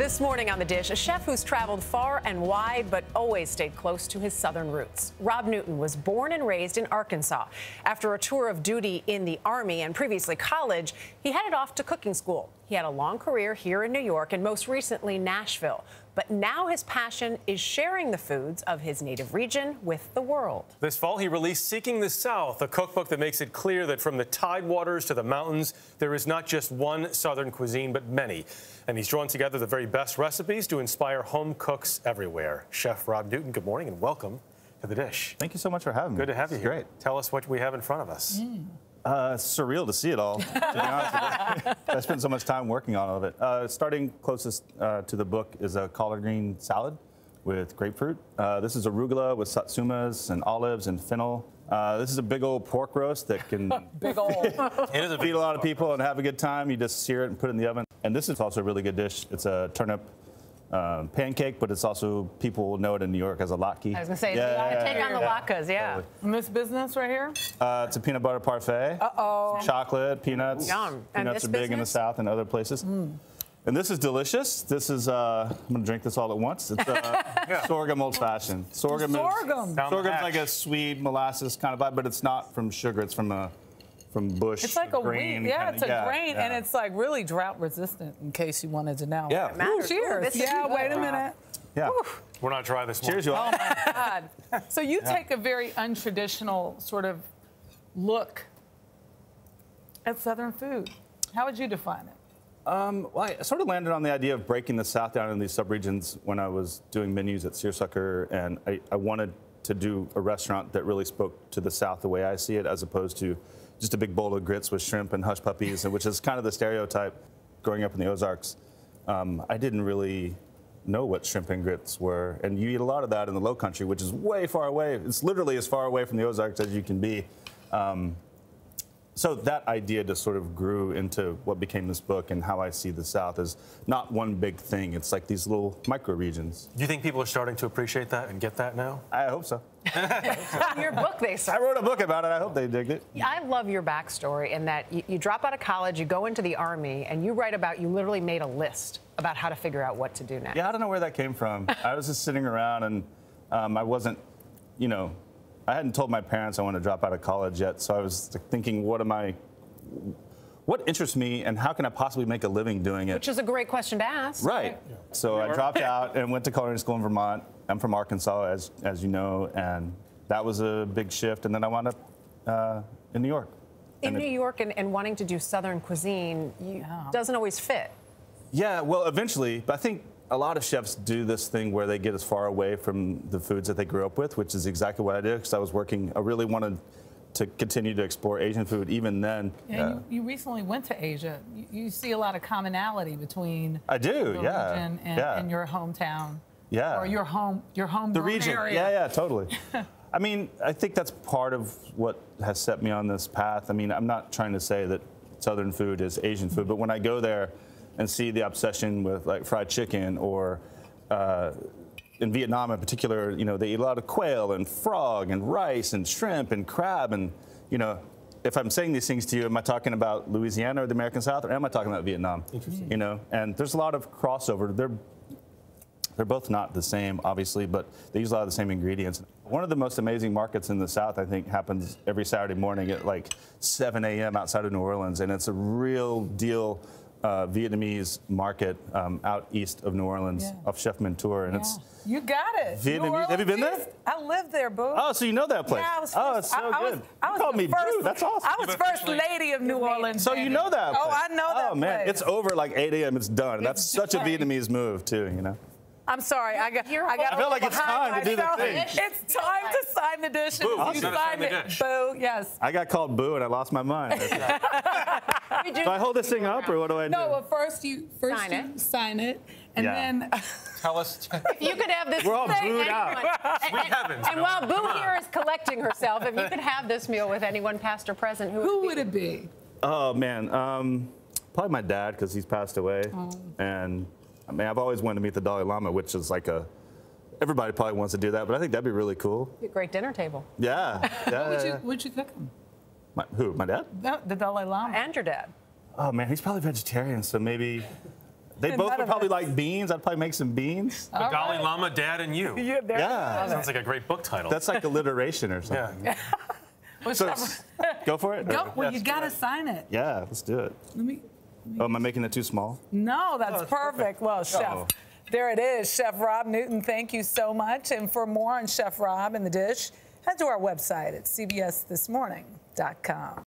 This morning on The Dish, a chef who's traveled far and wide but always stayed close to his southern roots. Rob Newton was born and raised in Arkansas. After a tour of duty in the Army and previously college, he headed off to cooking school. He had a long career here in New York and most recently Nashville. But now his passion is sharing the foods of his native region with the world. This fall, he released Seeking the South, a cookbook that makes it clear that from the tidewaters to the mountains, there is not just one Southern cuisine, but many. And he's drawn together the very best recipes to inspire home cooks everywhere. Chef Rob Newton, good morning and welcome to The Dish. Thank you so much for having me. Good to have you here. Great. Tell us what we have in front of us. It's surreal to see it all, to be honest with you. I spent so much time working on all of it. Starting closest to the book is a collard green salad with grapefruit. This is arugula with satsumas and olives and fennel. This is a big old pork roast that can Big old. feed a lot of people and have a good time. You just sear it and put it in the oven. And this is also a really good dish. It's a turnip pancake, but it's also, people will know it in New York as a latke. I was going to say, take on the latkes, yeah. Totally. And this business right here? It's a peanut butter parfait. Uh-oh. Chocolate, peanuts. Yum. And Peanuts this are big in the business? South and other places. And this is delicious. This is, I'm going to drink this all at once. It's sorghum old fashioned. Sorghum's like a sweet molasses kind of vibe, but it's not from sugar. It's from bush. It's like a grain. wheat. Yeah, it's a grain, yeah. and it's like really drought resistant, in case you wanted to know. Yeah. Ooh, cheers. This is Yeah, good. wait a minute. Yeah. We're not dry this morning. Cheers, you all. Oh, my God. So you take a very untraditional sort of look at Southern food. How would you define it? Well, I sort of landed on the idea of breaking the South down into these subregions when I was doing menus at Searsucker, and I wanted to do a restaurant that really spoke to the South the way I see it, as opposed to just a big bowl of grits with shrimp and hush puppies, which is kind of the stereotype growing up in the Ozarks. I didn't really know what shrimp and grits were, and you eat a lot of that in the Low Country, which is way far away. It's literally as far away from the Ozarks as you can be. So that idea just sort of grew into what became this book, and how I see the South as not one big thing. It's like these little micro-regions. Do you think people are starting to appreciate that and get that now? I hope so. Your book, they I wrote a book about it. I hope they dig it. I love your backstory in that you drop out of college, you go into the Army, and you write about, you literally made a list about how to figure out what to do next. Yeah, I don't know where that came from. I was just sitting around, and I wasn't, I hadn't told my parents I wanted to drop out of college yet, so I was thinking, what interests me, and how can I possibly make a living doing it? Which is a great question to ask. Right. Yeah. So I dropped out and went to culinary school in Vermont. I'm from Arkansas, as you know, and that was a big shift. And then I wound up in New York. In New York and wanting to do Southern cuisine doesn't always fit. Yeah, well, eventually. But I think a lot of chefs do this thing where they get as far away from the foods that they grew up with, which is exactly what I did, because I was working. I really wanted to continue to explore Asian food even then. Yeah, you recently went to Asia. You see a lot of commonality between I do, the region and your hometown. Yeah. Or your home the region. area. Yeah, totally. I mean, I think that's part of what has set me on this path. I mean, I'm not trying to say that Southern food is Asian food, but when I go there and see the obsession with like fried chicken, or in Vietnam in particular, they eat a lot of quail and frog and rice and shrimp and crab, and if I'm saying these things to you, am I talking about Louisiana or the American South, or am I talking about Vietnam? Interesting. And there's a lot of crossover. They're both not the same, obviously, but they use a lot of the same ingredients. One of the most amazing markets in the South, I think, happens every Saturday morning at like 7 a.m. outside of New Orleans, and it's a real deal Vietnamese market out east of New Orleans, off Chef Mentor, and it's you got it. Vietnamese. Have you been there? I lived there, boo. Oh, so you know that place? Yeah, I was oh, it's so good. I was you called me first, Boo. That's awesome. I was first lady of New Orleans. So you know that place? Oh, I know that Oh, man, place. it's over like 8 a.m. It's done. And that's such a Vietnamese move, too, I'm sorry. I felt like it's time to do the thing. It's time to sign the dish. Boo. You signed it. Boo. Yes. I got called Boo, and I lost my mind. Do I hold this thing up, or what do I do? No, well, first you sign it, and then Tell us. If you could have this. We're all booed out. Sweet heavens. And while Boo here is collecting herself, if you could have this meal with anyone, past or present, who would it be? Oh man, probably my dad, because he's passed away, and. I mean, I've always wanted to meet the Dalai Lama, which is like everybody probably wants to do that, but I think that'd be really cool. Be a great dinner table. Yeah. Would you cook him? Who, my dad? The Dalai Lama. And your dad. Oh, man, he's probably vegetarian, so maybe They both would probably like beans. I'd probably make some beans. The Dalai Lama, Dad, and You. Yeah. Sounds like a great book title. That's like alliteration or something. Yeah. Well, So, go for it. Go, well, Yes, you got to right. sign it. Yeah, let's do it. Let me. Oh, am I making it too small? No, that's perfect. Well, Chef, Uh-oh. there it is. Chef Rob Newton, thank you so much. And for more on Chef Rob and the dish, head to our website at cbsthismorning.com.